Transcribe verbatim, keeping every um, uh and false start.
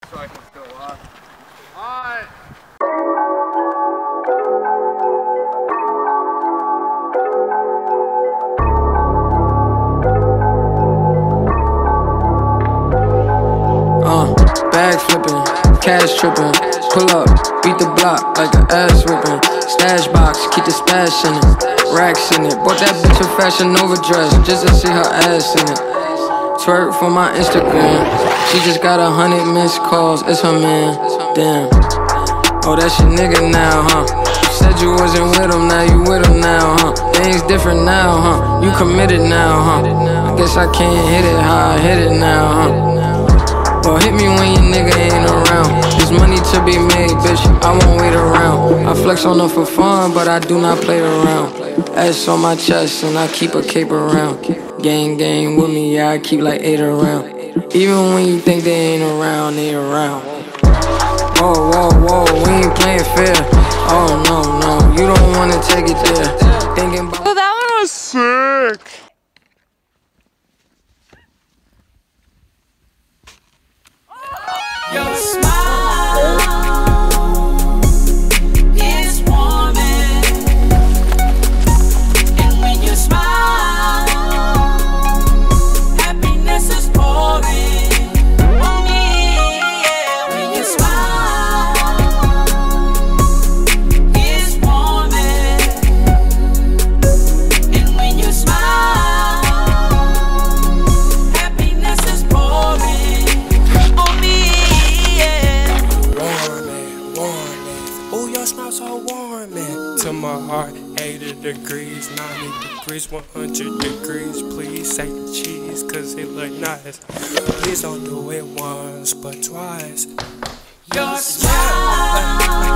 so I can still watch. Alright. Uh, bag flipping, cash tripping, pull up, beat the block like an ass whipping. Stash box, keep the stash in it, racks in it. Bought that bitch a Fashion Nova dress just to see her ass in it. Twerk for my Instagram, she just got a hundred missed calls, it's her man, damn. Oh, that's your nigga now, huh? You said you wasn't with him, now you with him now, huh? Things different now, huh? You committed now, huh? I guess I can't hit it how I hit it now, huh? Well, hit me when your nigga ain't around. There's money to be made, bitch, I won't wait around. I flex on her for fun, but I do not play around. S on my chest and I keep a cape around. Gang, gang with me, yeah, I keep like eight around. Even when you think they ain't around, they around. Whoa, whoa, whoa, we ain't playing fair. Oh, no, no, you don't wanna take it there. Thinking about. Oh, that one was sick. Your smile is warming, and when you smile, happiness is pouring on me. Yeah, when you smile, it's warming, and when you smile, happiness is pouring on me. Oh, your smile so warm, man. To my heart, eighty degrees, ninety degrees, one hundred degrees. Please say the cheese, cause it look nice. Please don't do it once, but twice. Your smile